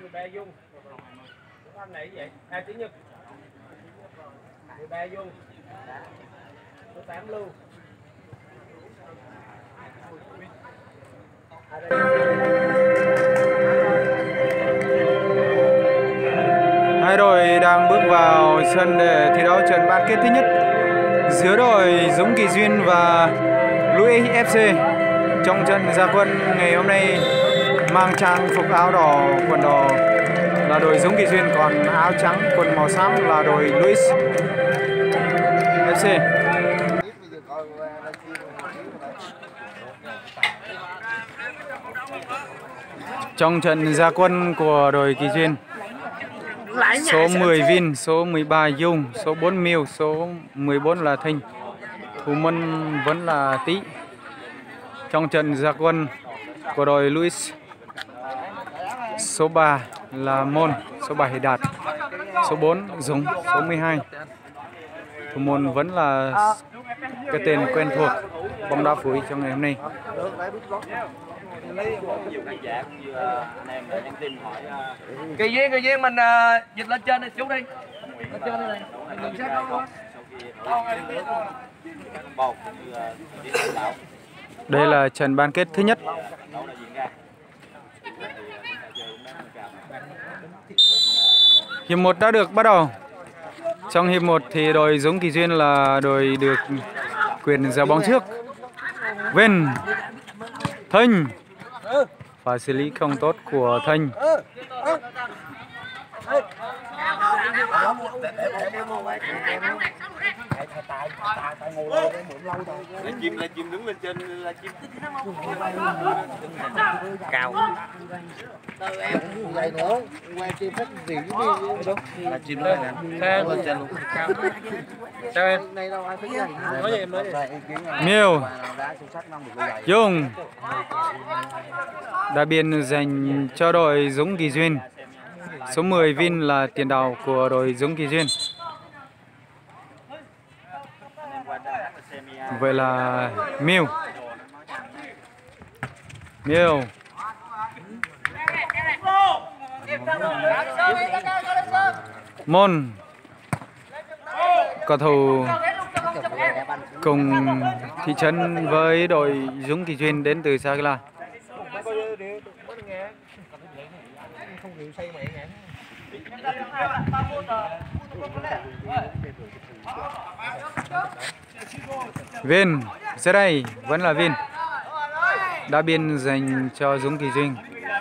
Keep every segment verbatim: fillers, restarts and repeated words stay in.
mười ba Dung. Anh này vậy? À Tiến Nhật. mười ba Dung. Số tám Lưu. Hai đội đang bước vào sân để thi đấu trận bán kết thứ nhất giữa đội Dũng Kỳ Duyên và Louis ép xê. Trong trận ra quân ngày hôm nay mang trang phục áo đỏ, quần đỏ là đội Dũng Kỳ Duyên, còn áo trắng, quần màu xám là đội Louis ép xê. Trong trận ra quân của đội Kỳ Duyên, số mười Vin, số mười ba Dung, số bốn Miu, số mười bốn là Thinh, thủ môn vẫn là Tý. Trong trận ra quân của đội Louis, số ba là Môn, số bảy Đạt, số bốn Dũng, số mười hai. Thủ môn vẫn là cái tên quen thuộc bóng đá Phú Ý trong ngày hôm nay. Kỳ Duyên, Kỳ Duyên mình uh, dịch lên trên đi chú đi. Lên trên đây này. Mình sát đó. Đây là trận bán kết thứ nhất. Hiệp một đã được bắt đầu. Trong hiệp một thì đội Dũng Kỳ Duyên là đội được quyền giao bóng trước. Vin, Thinh, và xử lý không tốt của Thinh. Là chim, là chim đứng lên trên là chim cao. Từ em vậy nữa, qua chim phát gì cái đúng là chim lên nè. Sao lên trên luôn. cao? Sao em? Này đâu ai thấy gì. Nói gì em nói đi. Miu, Dung đã biên dành cho đội Dũng Kỳ Duyên. Số mười Vin là tiền đạo của đội Dũng Kỳ Duyên. Vậy là Miu, Miu, Môn, cầu thủ cùng thị trấn với đội Dũng Kỳ Duyên đến từ Sa La. Vin, ra đây vẫn là Vin, đã biên dành cho Dũng Kỳ Duyên.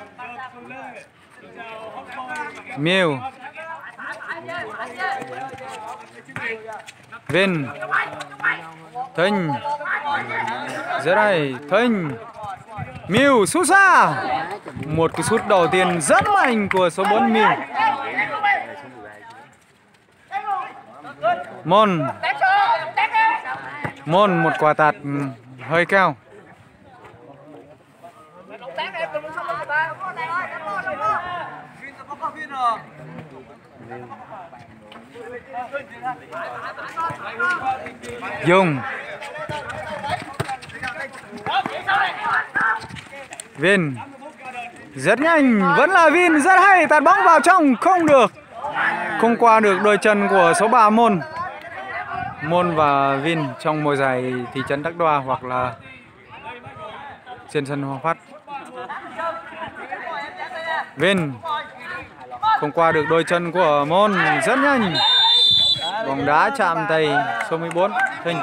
Miu, Vin, Thinh, ra đây Thinh, Miu sút xa. Một cái sút đầu tiên rất mạnh của số bốn Miu. Môn, Môn một quả tạt hơi cao. Dung, Vin, rất nhanh, vẫn là Vin, rất hay, tạt bóng vào trong, không được, không qua được đôi chân của số ba Môn. Môn và Vin trong mùa giải thị trấn Đắc Đoa hoặc là trên sân Hoàng Phát. Vin không qua được đôi chân của Môn, rất nhanh, bóng đá chạm tay số mười bốn Thinh.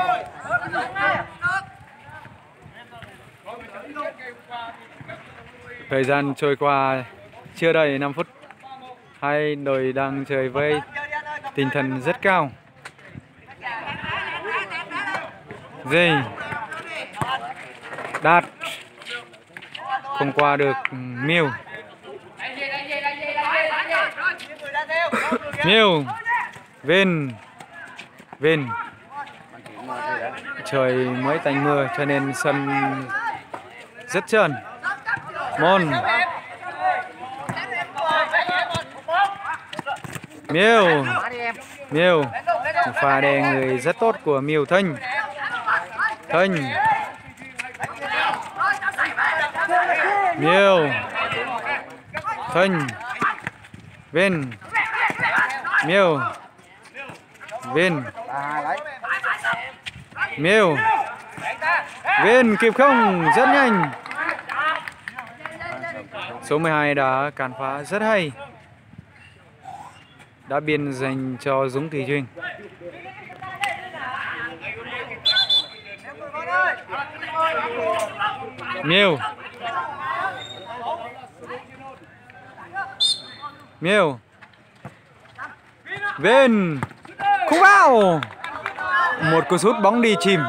Thời gian trôi qua chưa đầy năm phút. Hai đội đang chơi với tinh thần rất cao. Dây Đạt không qua được Miu. Miu, Vin, Vin. Trời mới tạnh mưa cho nên sân rất trơn. Môn, Miu, Miu, pha đè người rất tốt của Miu. Thinh, Thinh, Miu, Thinh, Vin. Miêu. Vin. Miêu. Vin kịp không? Rất nhanh. Số mười hai đã cản phá rất hay. Đã biên dành cho Dũng Kỳ Duyên. Miêu. Miêu. Vin. Không vào. Một cú sút bóng đi chìm.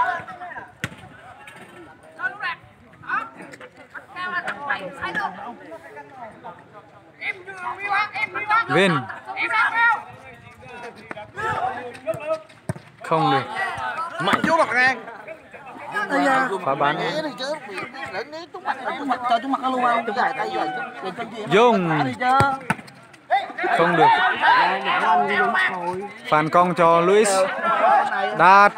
Vin. Không được. Mạnh vô mặt ngang. Phá bán. Dung. Không được. Phản công cho Luis. Đạt.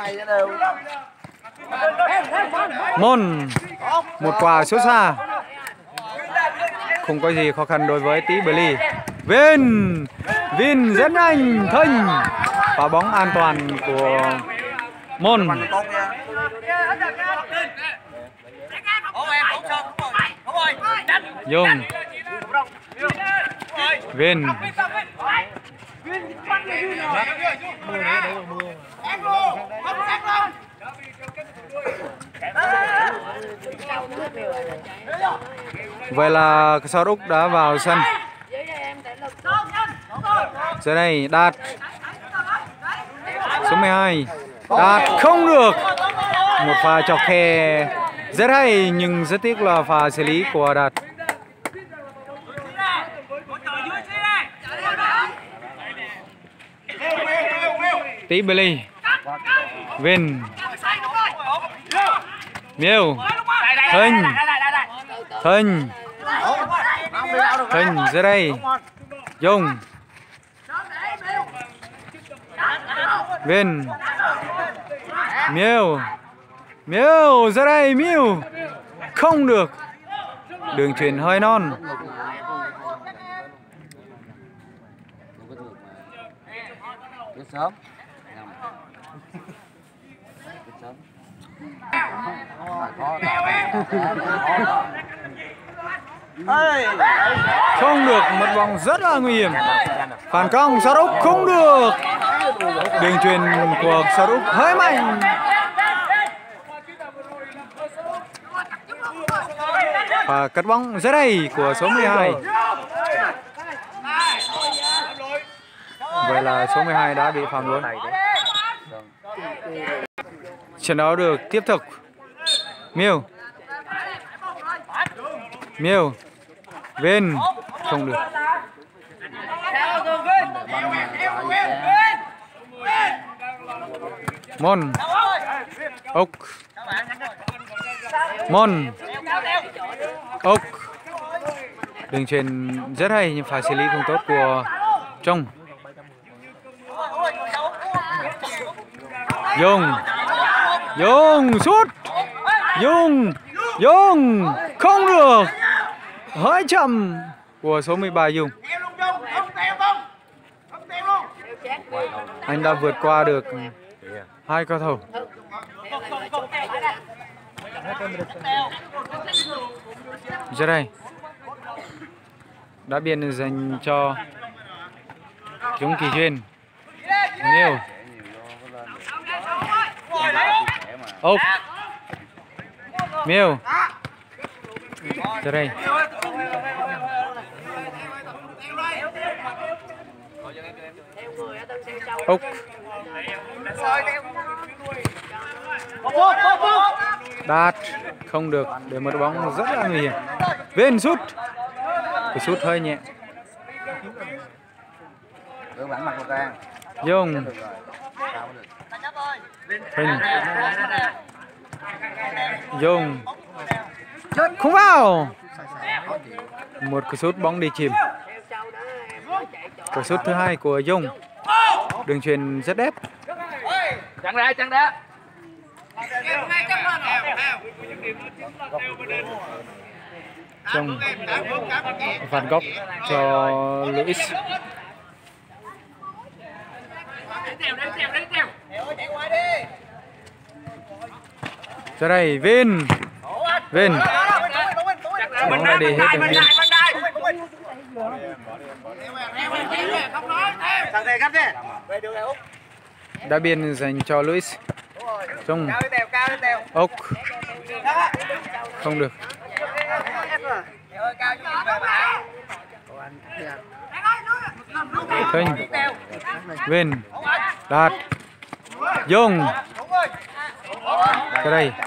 Môn. Một quả xuất xa. Không có gì khó khăn đối với Tí Bờ Ly. Vin. Vin rất nhanh. Thinh. Phá bóng an toàn của Môn. Dung. Vin. Vậy là Sao Úc đã vào sân. Giờ này Đạt. Số mười hai. Đạt không được. Một pha chọc khe rất hay nhưng rất tiếc là pha xử lý của Đạt. Tí Bờ Ly. Vin. Miêu. Thinh. Thinh. Thinh ra đây. Dung. Vin. Miêu. Miêu ra đây. Miêu. Không được. Đường chuyền hơi non. Sớm. Không được, một vòng rất là nguy hiểm. Phản công Sao Úc không được. Đường chuyền của Sao Úc hơi mạnh. Và cắt bóng rất hay của số mười hai. Vậy là số mười hai đã bị phạm lỗi. Trận đấu được tiếp tục. Miêu. Miêu. Vin. Không được. Môn. Ốc. Môn. Ốc. Đường chuyền rất hay nhưng pha xử lý không tốt của Trung. Dung. Dung sút. Dung. Dung không được. Hơi chậm của số mười ba Dung. Anh đã vượt qua được hai cầu thủ. Giờ đây đã biên dành cho Dũng Kỳ Duyên. Nhiều. Ốc. Miêu. Giờ đây. Ốc. Đạt không được, để một bóng rất là nguy hiểm. Vin sút. Cái sút hơi nhẹ. Dung. Hình. Dung. Không vào. Một cái sút bóng đi chìm. Cái sút thứ hai của Dung. Đường chuyền rất đẹp. Chặn ra, chặn ra. trong phạt góc cho Luis. Ra đây Vin, Vin bóng đã đi hết đường biên. Đá biên dành cho Luis. Trong ốc không được. Thanh Vin Đạt Dung cái đây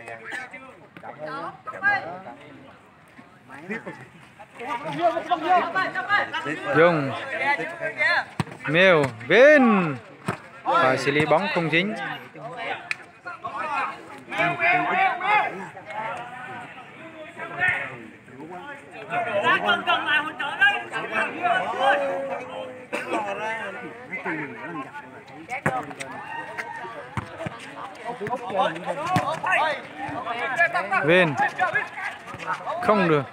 Dung Miêu Vin phải xử lý bóng không chính. Vin không được.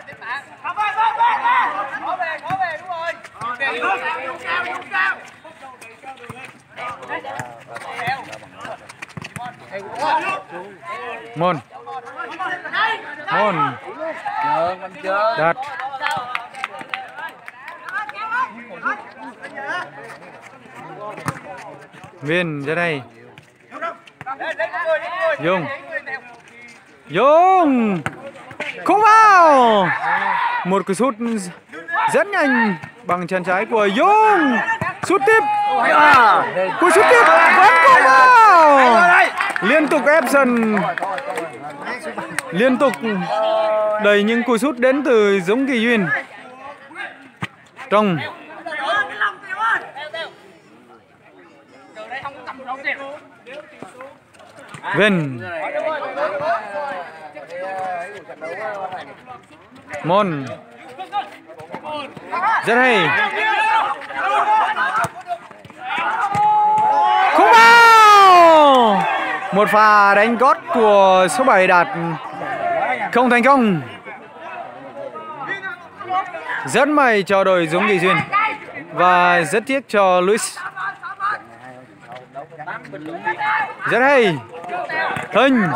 Môn Môn Đạt Viên ra đây Dung Dung không vào. Một cái sút rất nhanh bằng chân trái của Dung. Sút tiếp cú sút tiếp vẫn không vào. Liên tục ép sân, liên tục đầy những cú sút đến từ Dũng Kỳ Duyên. Trong Vin Môn rất hay không vào. Một pha đánh gót của số bảy Đạt không thành công. Rất may cho đội Dũng Kỳ Duyên và rất tiếc cho Luis. Rất hay Thanh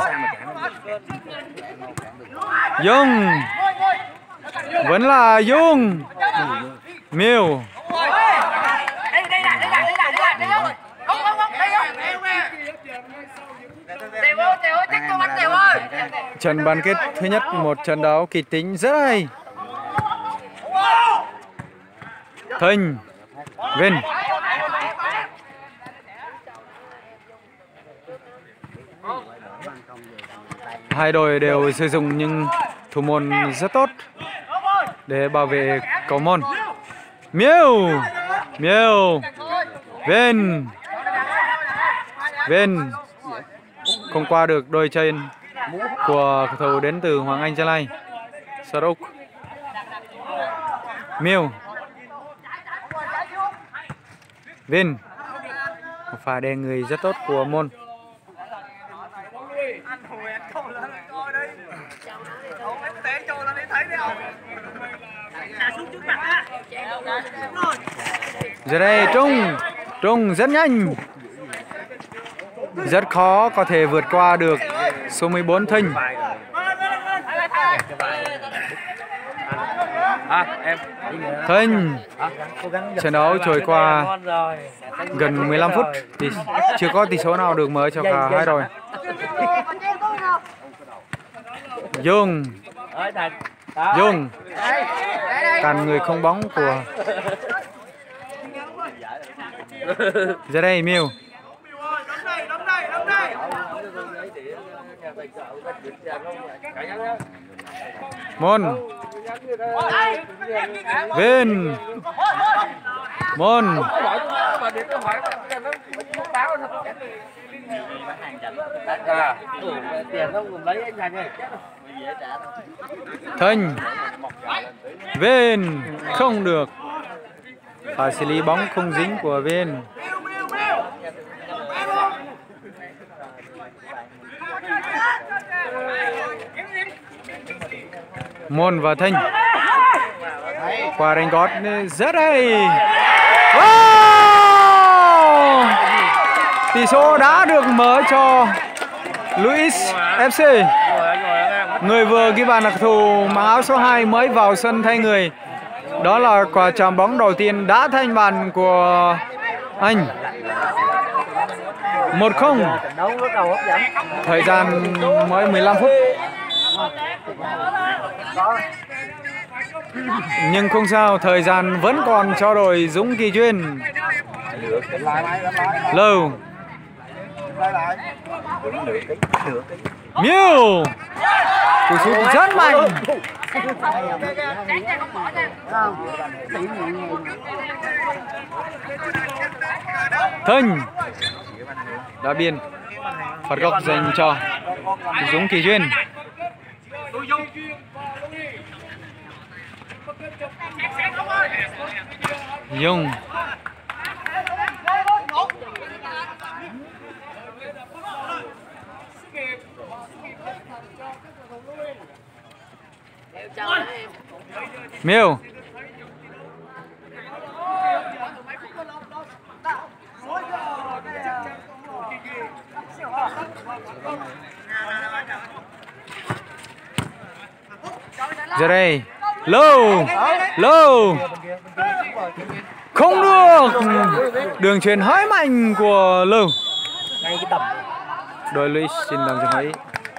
Dung vẫn là Dung Miêu trận bán kết thứ nhất, một trận đấu kịch tính rất hay. Thanh Vin hai đội đều sử dụng những thủ môn rất tốt để bảo vệ cầu môn. Miêu Miêu Vin Vin không qua được đôi chân của cầu thủ đến từ Hoàng Anh Gia Lai. Sarok Miêu Vin một pha đè người rất tốt của môn. Giờ đây Trung Trung rất nhanh, rất khó có thể vượt qua được số mười bốn Thanh. Thanh trận đấu trôi qua gần mười lăm phút thì chưa có tỷ số nào được mở cho cả hai đội. Dung Dung cản người không bóng của ra đây Miêu Môn Vin Môn Thanh Vin không được. Phải xử lý bóng không dính của Vin. Môn và Thanh. Qua đánh gót rất hay. Wow! Tỷ số đã được mở cho Luis ép xê. Người vừa ghi bàn là cầu thủ mang áo số hai mới vào sân thay người. Đó là quả chạm bóng đầu tiên đã thành bàn của anh. Một không. Thời gian mới mười lăm phút. Nhưng không sao, thời gian vẫn còn cho đội Dũng Kỳ Duyên. Lâu. Miêu. Cú sút rất mạnh. Thanh. Đá biên. Phạt góc dành cho Dũng Kỳ Duyên. Dung. Miêu. Giờ đây Lâu. Lâu. Không được. Đường chuyền hơi mạnh của Lâu. Đội Luis xin làm dừng ấy.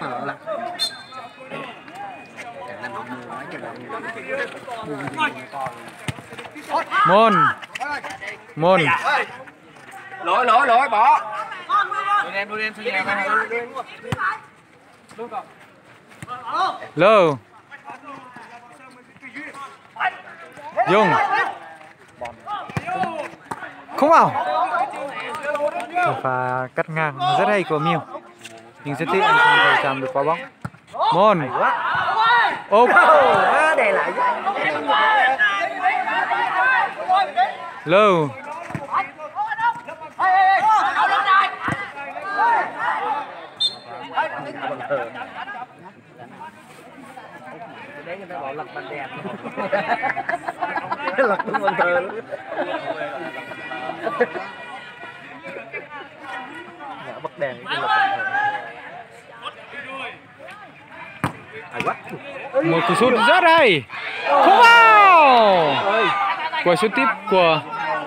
Môn. Môn. Lỗi lỗi lỗi bỏ. Lâu. Dung. Không vào. Pha cắt ngang rất hay của Miêu. Nhưng rất tiếc anh không thể chạm được quả bóng. Môn. Ốp. Lâu. Đấy người ta bảo lật bàn đèn. Lật đúng bàn thờ luôn. Ngã bật đèn cái lật bàn thờ. Một cú sút rất hay. Không vào. Quả sút tiếp của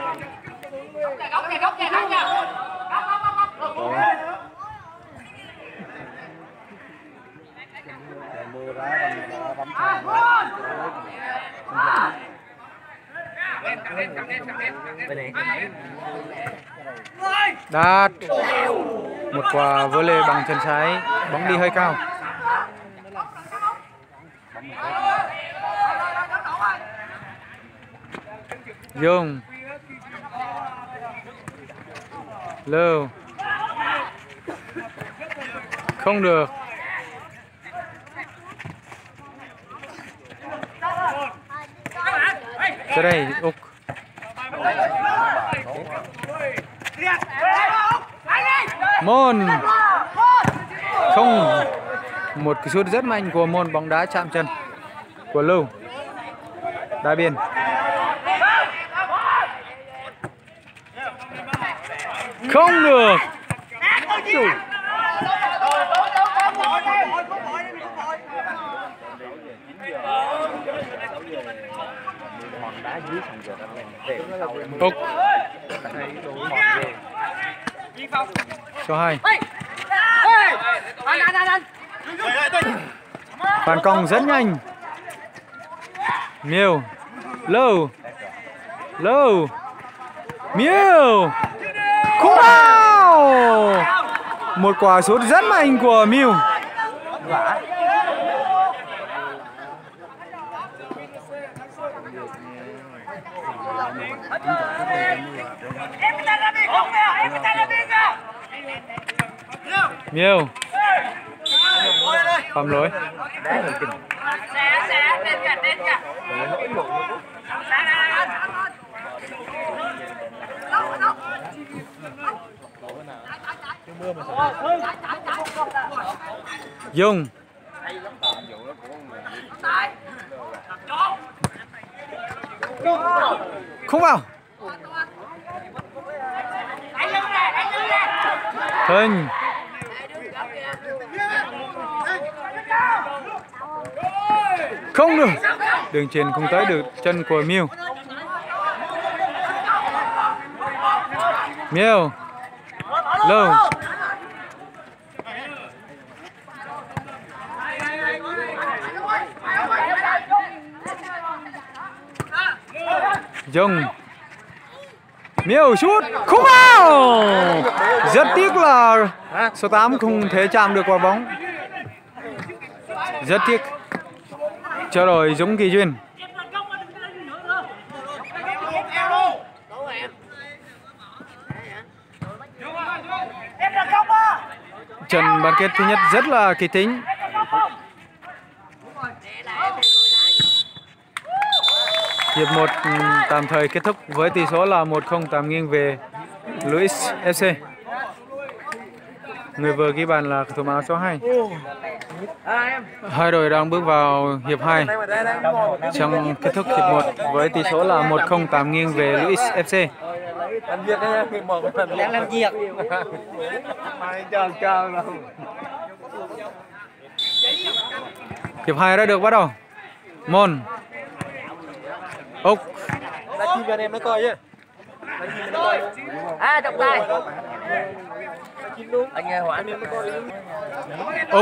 Đạt. Một quả volley bằng chân trái, bóng đi hơi cao. Dung. Lưu. Không được. Ra đây, Úc. Môn. Không. Một cái sút rất mạnh của Môn, bóng đá chạm chân của Lưu. Đá biên. Không được. Úc. Số hai. Phản công rất nhanh. Miêu. Lâu. Lâu. Miêu. Không vào. Một quả sút rất mạnh của Miêu. Miêu. Phạm lỗi. Dung. Không vào. Hình. Không được. Đường truyền không tới được chân của Miêu. Miêu. Lâu. Dung. Miêu sút không vào. Rất tiếc là số tám không thể chạm được quả bóng. Rất tiếc. Cho rồi Dũng Kỳ Duyên. Trận bán kết thứ nhất rất là kịch tính. Hiệp một tạm thời kết thúc với tỷ số là một không tạm nghiêng về Louis ép xê. Người vừa ghi bàn là thủ áo số hai. Hai đội đang bước vào hiệp hai. Trong kết thúc hiệp một với tỷ số là một không tạm nghiêng về Louis ép xê. Làm việc đấy, hiệp một đang làm việc. Chờ chờ đâu. Hiệp hai đã được bắt đầu. Môn. Ốc. Đã chim cho anh em nó coi chứ. À, trọng tài. Anh nghe hỏi. Ốc.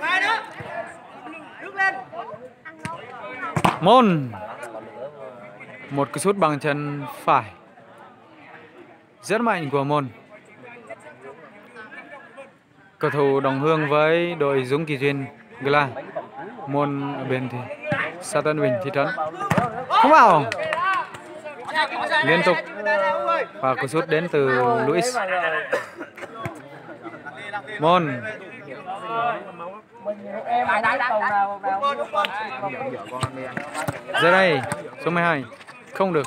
Môn. Một cái sút bằng chân phải. Rất mạnh của Môn. Cầu thủ đồng hương với đội Dũng Kỳ Duyên Gla. Môn ở bên thì Sa Tân Bình Thị Trấn. Không vào. Liên tục. Và cú sút đến từ Louis. Môn. Ra đây. Số mười hai. Không được.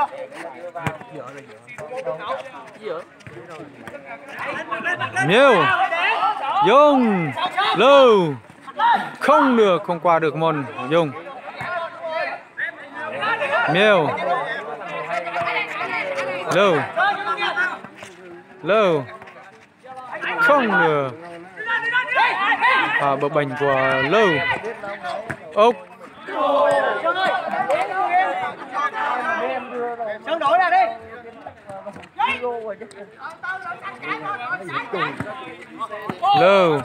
Miêu. Dung. Lưu. Không được. Không qua được Môn. Dung. Miêu. Lưu. Lưu. Không được. À, bờ bành của Lưu. Ốc. Sơn đổi ra đi. Lưu.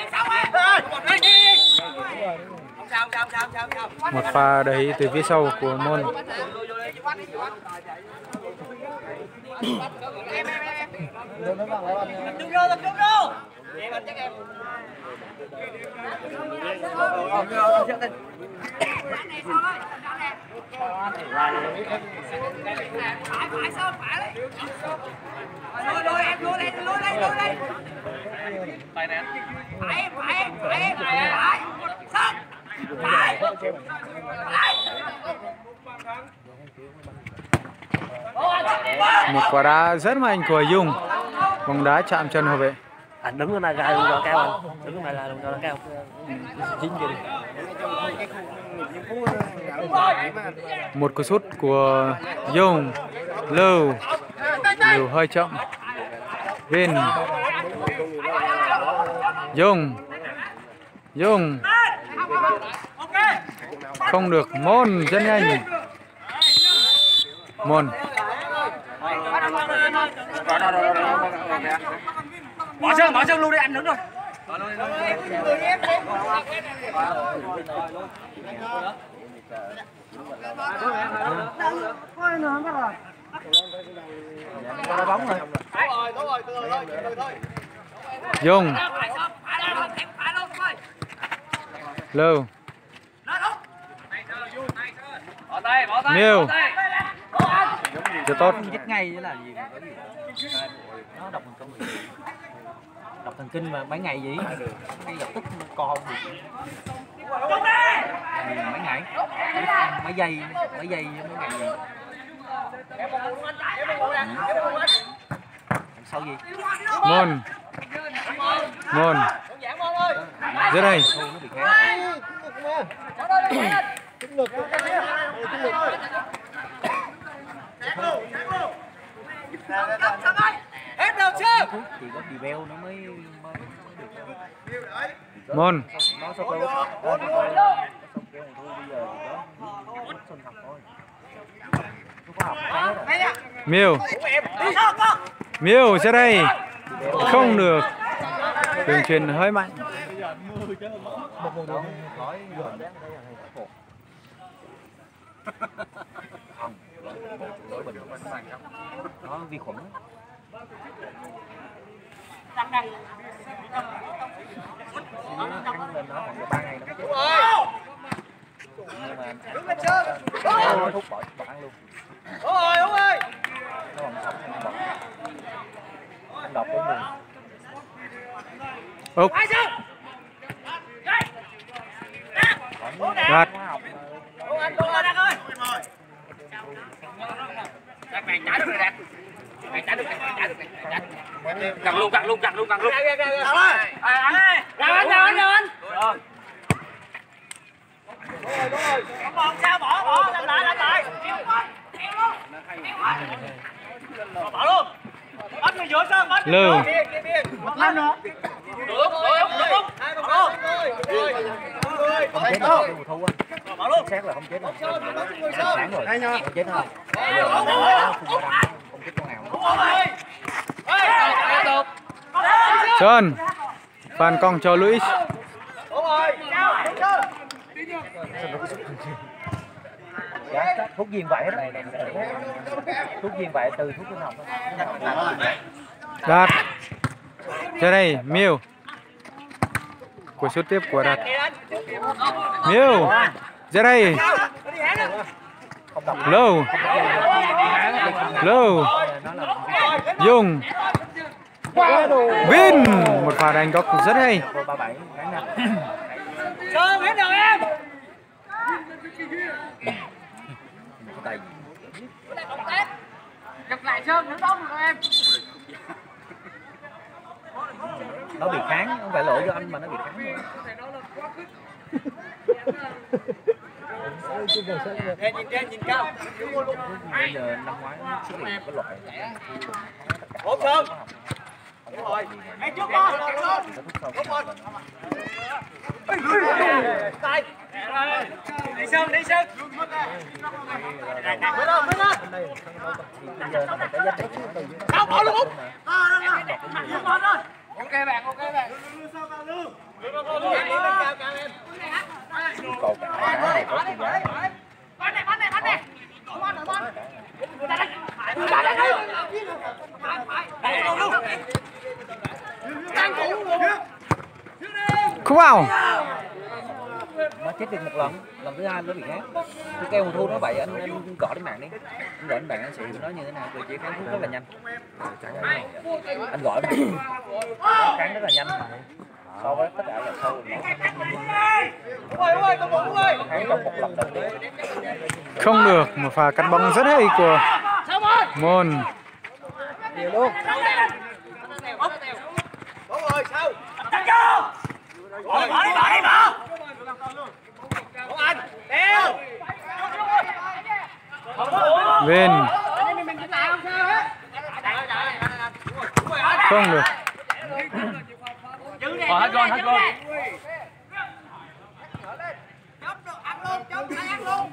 Một pha đẩy từ phía sau của Môn. Một quả đá rất mạnh của Dung. Bóng đá chạm chân hậu vệ. Anh đứng ở này ra luôn cho cao anh. Đứng ở này ra luôn cho nó cao. Dính kìa. Một cú sút của Dung. Lưu. Lưu hơi chậm. Vin. Dung. Dung. Không được. Môn rất nhanh. Môn. Bỏ Sơn, bỏ Sơn luôn đi, anh đứng rồi. Dung. Lưu. Miêu. Rất tốt. Dứt ngay chứ là gì? Nó đọc thần kinh. Đọc thần kinh mà mấy ngày gì? Ngay lập tức con được. Mấy ngày? Mấy giây, mấy giây mấy ngày gì? Sau gì? Môn. Môn. Dưới đây. chỉ có bị beo nó mới mới được. Môn. Nó sắp tới nó sắp tới xong kêu thằng Thu bây giờ có xuân học thôi. Nó có học cái rồi. Miêu. Miêu ra đây. Không được. Đường truyền hơi mạnh. Một vùng đâu nói gần không lỗi bình nó vi khuẩn ăn lên nó khoảng ba ngày nó nhưng mà nó thuốc bỏ bỏ ăn luôn. Đúng rồi, đúng rồi. Nó còn sống ăn bỏ ăn độc với mùi. Úc. Gạt. Cắt luôn, cắt luôn, cắt luôn, cắt luôn. Anh anh anh. Còn sao bỏ bỏ làm lại làm lại. Bỏ luôn. Bắt người giữa sân, bắt. Lưu. Lên nữa. Đúng, đúng, đúng, đúng. Hai con luôn. Không chết đâu, cái mùa thu á. Bỏ luôn. Xét là không chết đâu. Sáng rồi. Không chết đâu. Không chết con nào. Sơn. Phan cong cho Luis. Đúng rồi. Dạ, thuốc viên vậy hết. Thuốc viên vậy từ thuốc sinh học thôi. Đạt. Ra đây, Miêu. Của sút tiếp của Đạt. Miêu. Ra đây. Lâu. Lâu. Dung. Vin. Một pha đánh góc rất hay. Sơn hết rồi em. Chụp lại Sơn nữa bóng rồi em. Nó bị kháng, không phải lỗi cho anh mà nó bị kháng. Nhìn trên nhìn cao. Bây giờ năm ngoái nó xuất hiện cái loại Hỗ Sơn. Đúng rồi. Ngay trước con. Đúng rồi. Tay. Đi Sơn, đi Sơn. Mới đâu, mới đâu. bây giờ nó phải cái giá trị nó từ dưới. Đâu bỏ luôn. À đâu rồi. Ok bạn, ok bạn. Sao cao lưu. Cao cao em. Cầu cả này có tiền giá. Bắn này, bắn này, bắn này. Không ăn được bắn. Không vào. Nó chết được một lần, lần thứ hai nó bị kháng. Tôi kêu một thu nó vậy, anh, anh gọi đến bạn đi. Anh gọi đến bạn anh sẽ nó như thế nào, tôi chỉ kháng thuốc rất là nhanh. Anh gọi mà kháng rất là nhanh so với tất cả là sâu. Kháng trong một lần đầu tiên. Không được, một pha cắt bóng rất hay của Môn. Nhiều luôn. Đúng rồi, sao? Chắc chưa? Bỏ đi, bỏ đi, bỏ đi, bỏ! Không anh, đeo! Vin. Không được. Ờ, hết rồi, hết rồi. Ăn luôn, chấm, ăn luôn!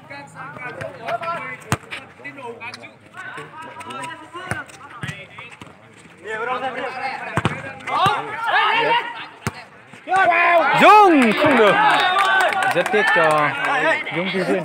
Dung không được. Rất tiếc cho Dung Phi Duyên.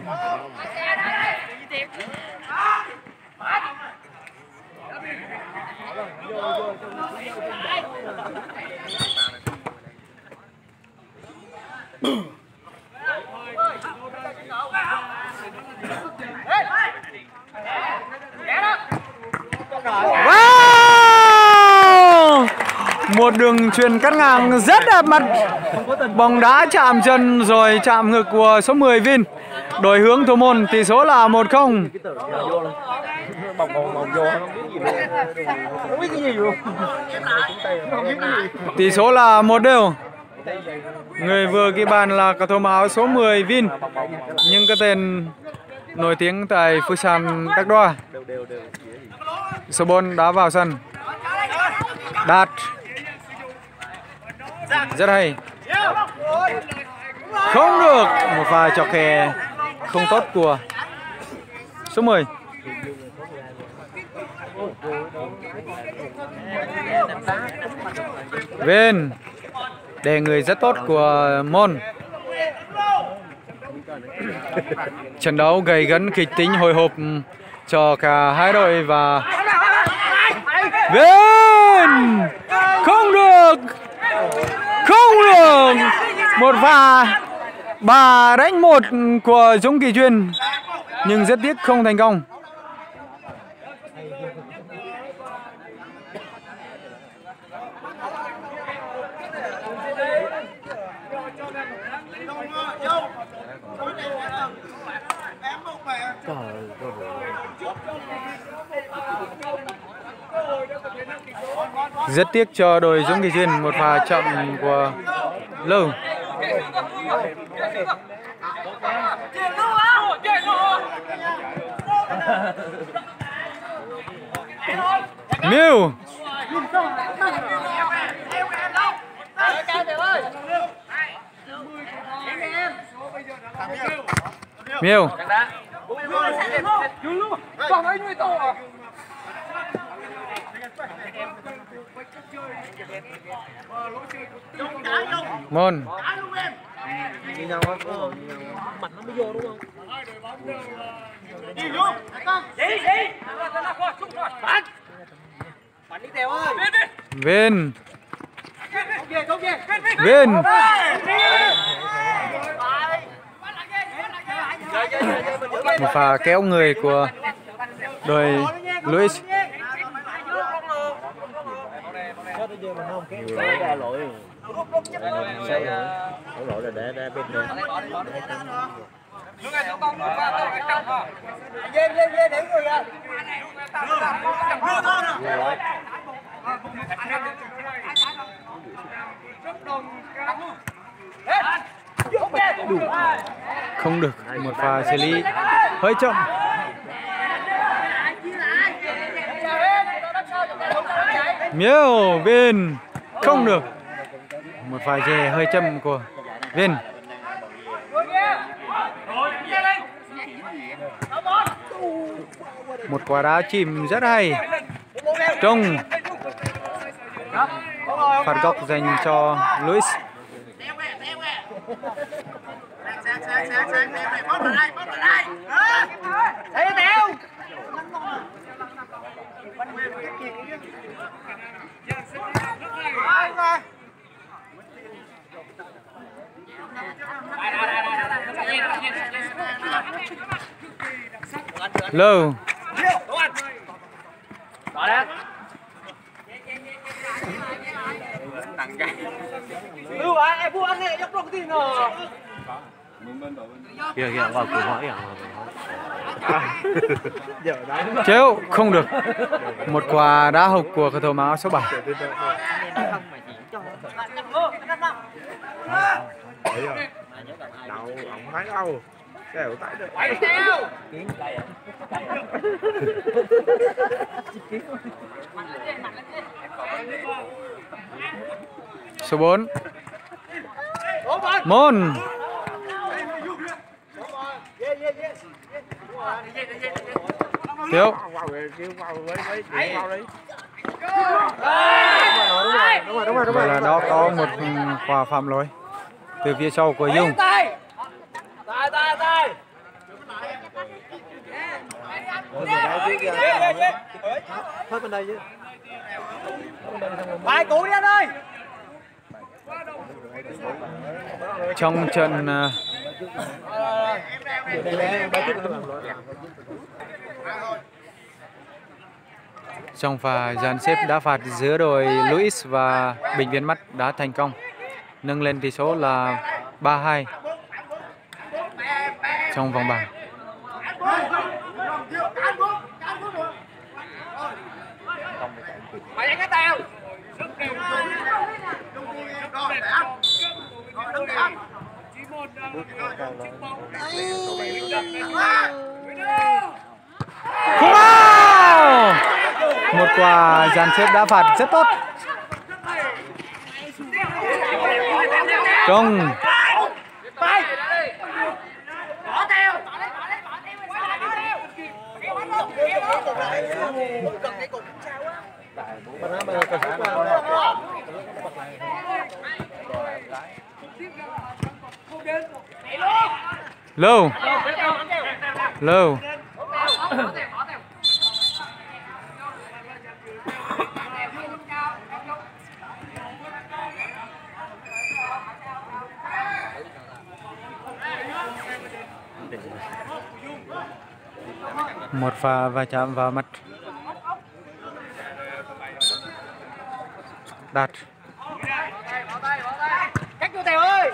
Wow! Một đường chuyền cắt ngang rất đẹp mắt. Bóng đá chạm chân rồi chạm ngực của số mười Vin. Đổi hướng thủ môn, tỷ số là một không. Tỷ số là một đều. Người vừa ghi bàn là cầu thủ áo số mười Vin. Nhưng cái tên nổi tiếng tại Futsal Đắk Đoa. Số bốn đá vào sân. Đạt. Rất hay. Không được. Một pha chọc kè không tốt của số mười. Bên đè người rất tốt của Môn. Trận đấu gay gấn kịch tính hồi hộp cho cả hai đội và bên không được, không được. Một pha ba đánh một của Dũng Kỳ Duyên nhưng rất tiếc không thành công. Rất tiếc cho đội Dũng Kỳ Duyên, một pha chậm của Lưu. Miêu. Miêu. Môn. Viên. Viên. Một pha kéo người của đội Luis. Lỗi là để để bên này. Không được, một pha xử lý hơi chậm. Miêu. Viên. Không được. Một pha dè hơi chậm của Viên. Một quả đá chìm rất hay. Trung. Phạt góc dành cho Luis. Lưu. Lưu à, em mua ăn này dốc đâu tin rồi. Kìa kìa vào cửa hỏi à. Chéo. Không được. Một quả đá hộc của cầu thủ áo số bảy. Đâu, ông thấy đâu. Kéo tay được. Số bốn. Môn. Thiếu. Vậy là đó có một quả phạm lỗi từ phía sau của Dung. Hết bên đây chứ. Bài cũ đi anh ơi. Trong trận trong pha dàn xếp đá phạt giữa đội Luis và Bệnh viện Mắt đã thành công, nâng lên tỷ số là ba hai trong vòng bảng. Wow! Một quả dàn xếp đá phạt rất tốt Trung. Lưu. Lưu. Một pha va chạm vào mặt Đạt. Cắt vô Tèo ơi.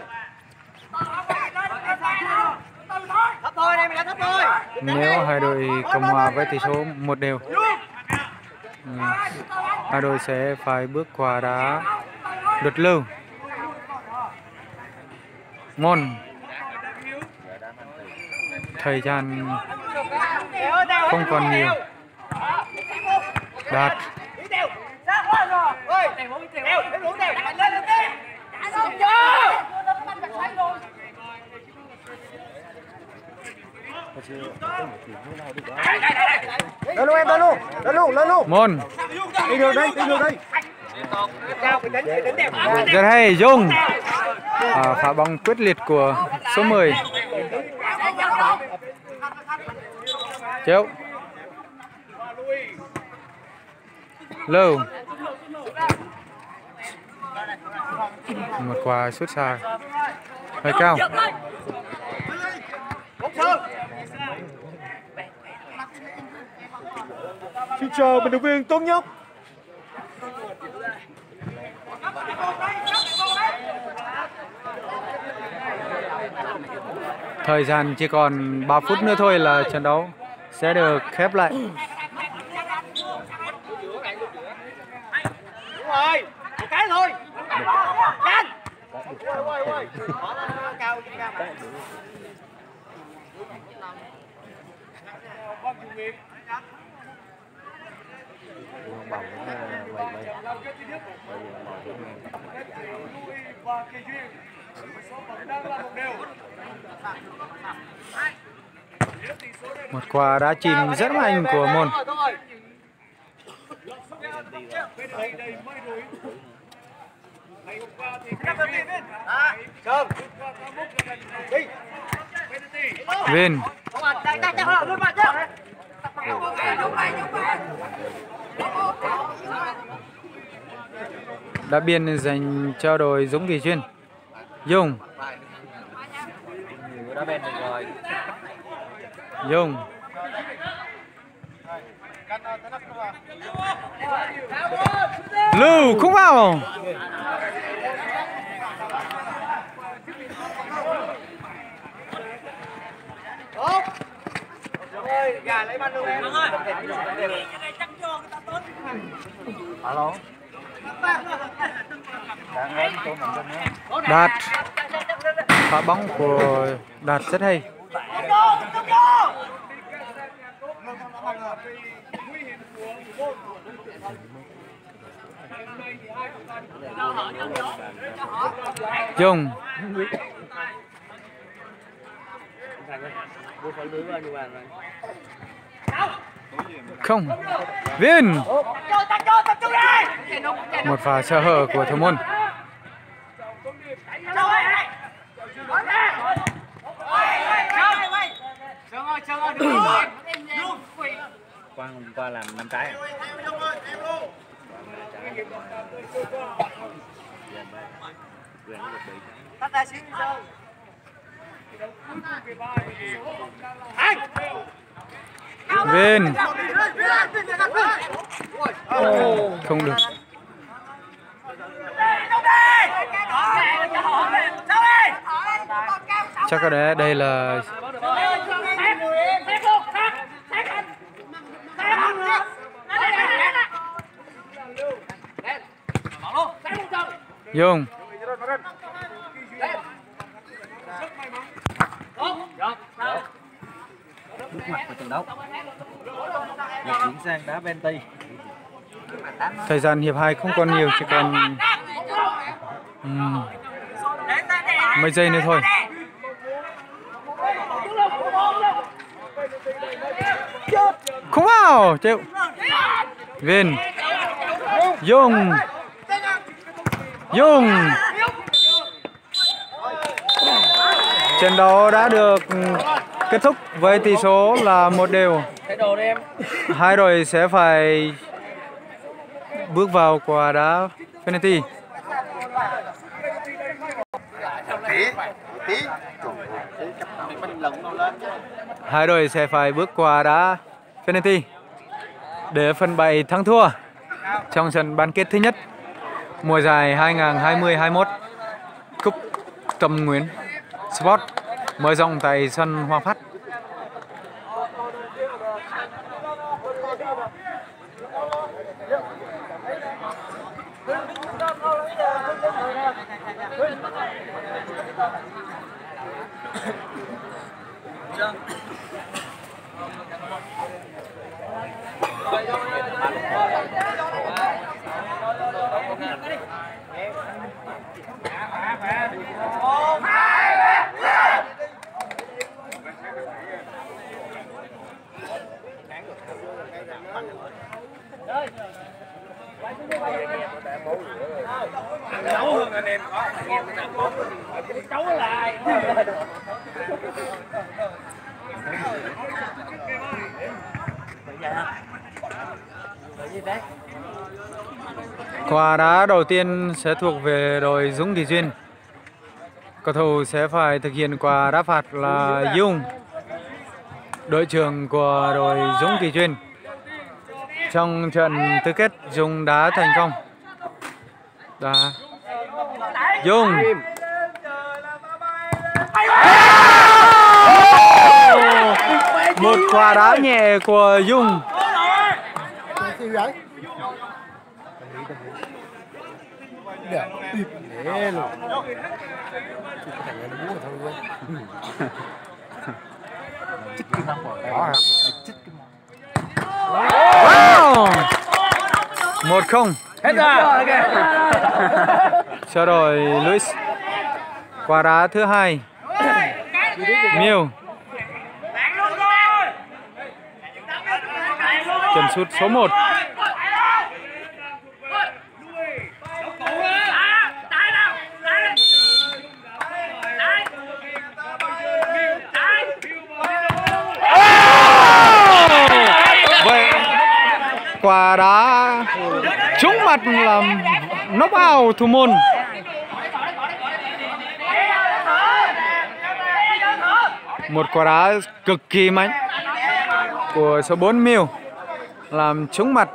Thấp thôi em, thấp thôi. Nếu hai đội Cộng Hòa với tỷ số một đều, ừ, hai đội sẽ phải bước qua đá luật lưu. Môn thời gian không còn nhiều. Đạt. Lên luôn em, lên luôn, lên luôn, lên luôn. Môn Đi đường đây, đi đường đây. rất hay. Dung à, phá bóng quyết liệt của số mười. Chéo. Lưu. Một quả sút xa hơi cao. Xin chào bình luận viên Tuấn Nhóc. Thời gian chỉ còn ba phút nữa thôi là trận đấu sẽ được khép lại. Đúng rồi, một cái thôi. Nhanh. Một quả đá chìm rất mạnh của Môn. Vin. Đá biên dành cho đội Dũng Kỳ Duyên. Dung. Đá bên được rồi. Dung. Lưu không vào. Gà lấy banh luôn em. Alo. Đạt. Phá bóng của Đạt rất hay. Dung. Không. Viên. Một pha sơ hở của thủ môn. Qua hôm qua làm năm trái. Tắt ra xíu Sơn. Viên. Không được. Chắc có lẽ đây là Dung. Bước mặt của trận đấu. Được chuyển sang đá Venti. Thời gian hiệp hai không còn nhiều, chỉ còn uhm. mấy giây nữa thôi. Không vào, chịu. Viên Dung Dung trận đấu đã được kết thúc với tỷ số là một đều. Hai đội sẽ phải bước vào quả đá penalty. Hai đội sẽ phải bước qua đá penalty để phân bại thắng thua trong trận bán kết thứ nhất mùa giải hai nghìn không trăm hai mươi hai mươi mốt Cúp Tâm Nguyễn Sport mở rộng tại sân Hoàng Phát. Đấu hơn anh em có anh em đấu lại. Quả đá đầu tiên sẽ thuộc về đội Dũng Kỳ Duyên. Cầu thủ sẽ phải thực hiện quả đá phạt là Dung, đội trưởng của đội Dũng Kỳ Duyên. Trong trận tứ kết, Dung đá thành công. Đá Dung một quả đá nhẹ của Dung. Wow! Một không. Hết rồi. Cho đội Luis. Quả đá thứ hai. Miêu. Chân sút số một. Vậy quả đá trúng mặt làm knock out thủ môn. Một quả đá cực kỳ mạnh của số bốn Miêu làm trúng mặt.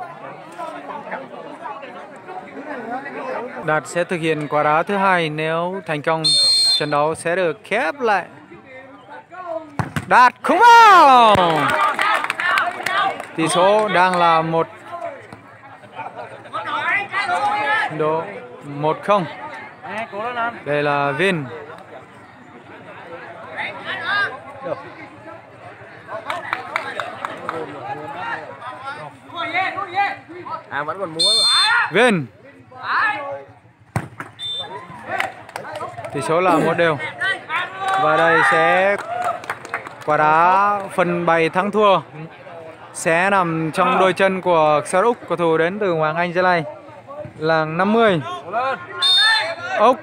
Đạt sẽ thực hiện quả đá thứ hai, nếu thành công trận đấu sẽ được khép lại. Đạt không vào. Tỷ số đang là một độ một không. Đây là Vin. À vẫn còn múa mà. Vin. Tỷ số là một đều. Và đây sẽ quả đá phần bày thắng thua sẽ nằm trong đôi chân của Sao Úc, cầu thủ đến từ Hoàng Anh Gia Lai. Làng năm mươi. Úc.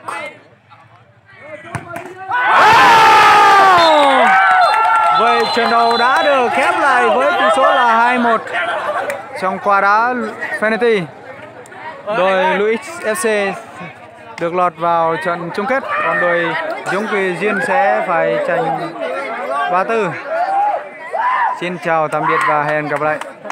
Vậy trận đấu đã được khép lại với tỷ số là hai một trong quả đá penalty. Đội Luis ép xê được lọt vào trận chung kết, còn đội Dũng Kỳ Duyên sẽ phải tranh ba tư. Xin chào tạm biệt và hẹn gặp lại.